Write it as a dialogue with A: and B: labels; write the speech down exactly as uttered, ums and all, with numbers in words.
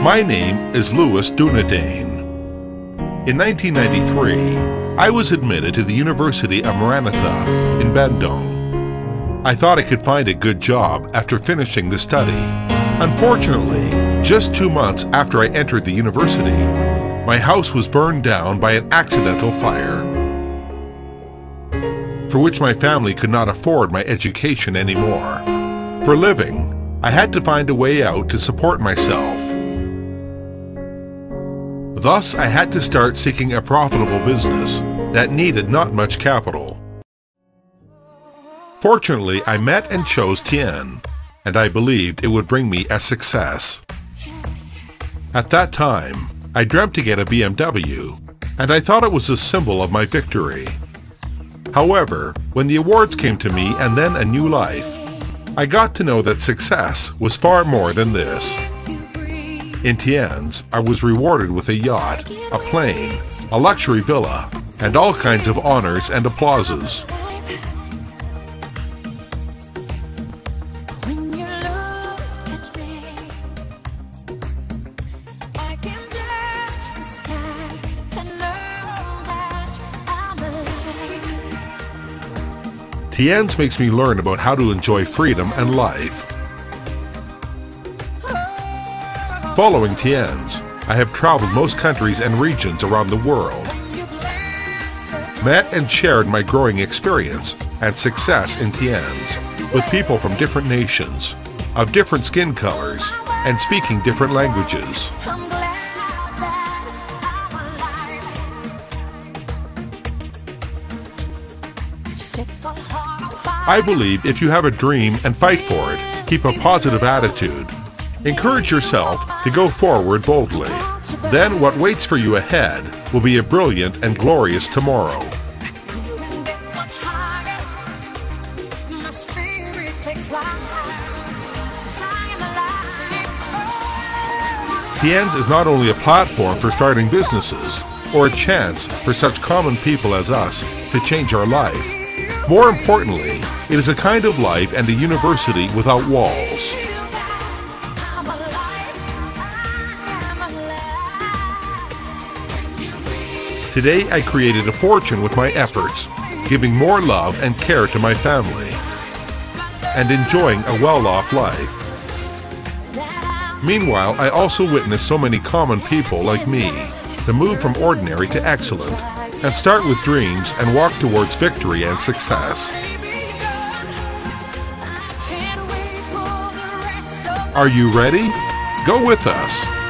A: My name is Louis Dunedin. In nineteen ninety-three, I was admitted to the University of Maranatha in Bandung. I thought I could find a good job after finishing the study. Unfortunately, just two months after I entered the university, my house was burned down by an accidental fire, for which my family could not afford my education anymore. For a living, I had to find a way out to support myself. Thus, I had to start seeking a profitable business that needed not much capital. Fortunately, I met and chose Tien, and I believed it would bring me a success. At that time, I dreamt to get a B M W, and I thought it was a symbol of my victory. However, when the awards came to me and then a new life, I got to know that success was far more than this. In Tien's, I was rewarded with a yacht, a plane, a luxury villa, and all kinds of honors and applauses. Tien's makes me learn about how to enjoy freedom and life. Following Tien's, I have traveled most countries and regions around the world, met and shared my growing experience and success in Tien's with people from different nations, of different skin colors, and speaking different languages. I believe if you have a dream and fight for it, keep a positive attitude, encourage yourself to go forward boldly, then what waits for you ahead will be a brilliant and glorious tomorrow. Tien's is not only a platform for starting businesses, or a chance for such common people as us to change our life. More importantly, it is a kind of life and a university without walls. Today I created a fortune with my efforts, giving more love and care to my family, and enjoying a well-off life. Meanwhile, I also witnessed so many common people like me to move from ordinary to excellent, and start with dreams and walk towards victory and success. Are you ready? Go with us!